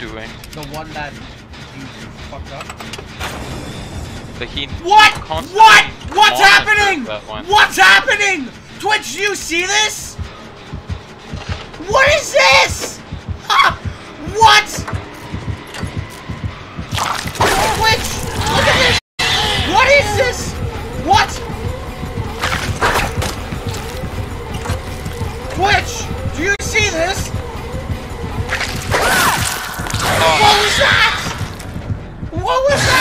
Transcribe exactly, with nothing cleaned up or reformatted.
doing? The one that you fucked up? But he What? constantly What? What's monitors happening? that one. What's happening? Twitch, do you see this? What is this? Ha! What? Twitch, look at this. What is this? What? Twitch, do you see this? Oh. What was that? What was that?